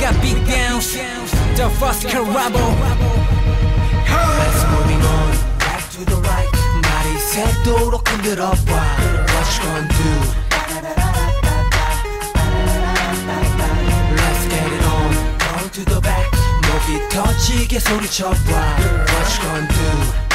got big downs, the first carabo. Let's moving on, back to the right. 날이 새도록 흔들어봐. What you gonna do? Let's get it on, on to the back. 목이 터지게 소리쳐봐. What you gonna do?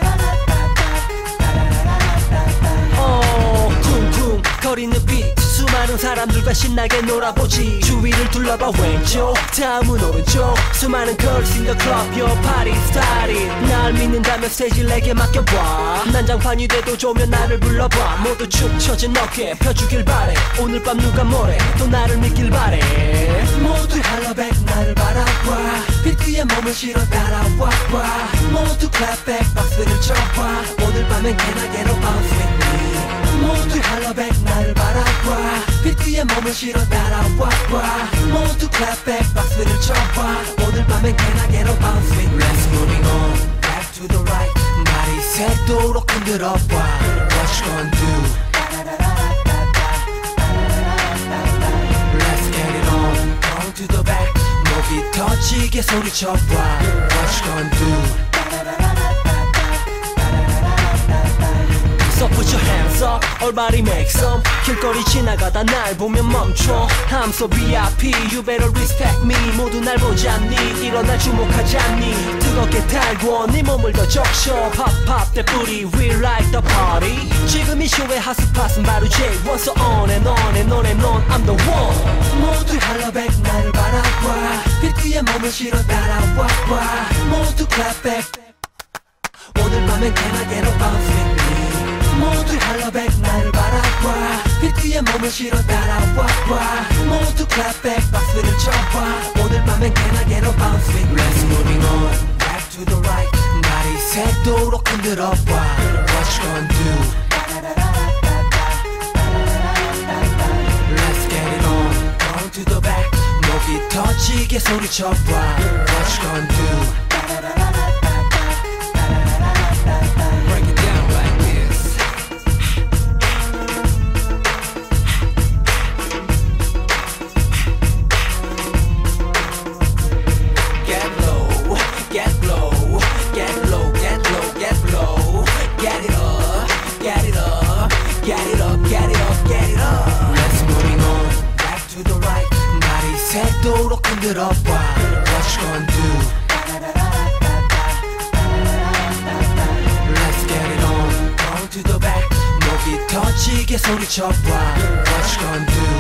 쿵쿵 거리는 빛 수많은 사람들과 신나게 놀아보지. 주위를 둘러봐. 왼쪽 다음은 오른쪽. 수많은 girls in the club. Your party started. 날 믿는다면 스테이지 내게 맡겨봐. 난장판이 돼도 좋으면 나를 불러봐. 모두 축 처진 어깨 펴주길 바래. 오늘 밤 누가 뭐래 또 나를 믿길 바래. 모두 헬로백 나를 바라봐. 빛 위에 몸을 실어 따라와. 모두 clap back 박수를 쳐봐. 오늘 밤엔 can I get a bounce with me. 모두 헬로백 나를 바라봐. 빛 위에 몸을 실어 따라와. 모두 clap back 박수를 쳐봐. 오늘 밤엔 can I get a bounce with me. Let's moving on, back to the right. 날이 새도록 흔들어봐. What you gonna do? Let's get it on, on to the back. 목이 터지게 소리쳐봐. What you gonna do? So put your hands up, everybody make some. 길거리 지나가다 날 보면 멈춰. I'm so VIP, you better respect me. 모두 날 보지 않니? 일어나 주목하지 않니? 뜨겁게 달궈 네 몸을 더 적셔. Pop pop that booty, we like the party. 지금 이 쇼의 핫스팟은 바로 J1. So on and on and on and on, I'm the one. 모두 헬로백 나를 바라봐. 빛 위에 몸을 실어 따라와. 모두 clap back. 오늘 밤엔 can I get a bounce with me? 모두 헬로백 나를 바라봐. 빛 위에 몸을 실어 따라와. 모두 clap back 박수를 쳐봐. 오늘 밤엔 can I get a bounce with me? Let's moving on, back to the right. 날이 새도록 흔들어봐. What you gonna do? Let's get it on, on to the back. 목이 터지게 소리쳐봐. What you gonna do? 새도록 흔들어봐. What you gonna do? Let's get it on, on to the back. 목이 터지게 소리쳐봐. What you gonna do?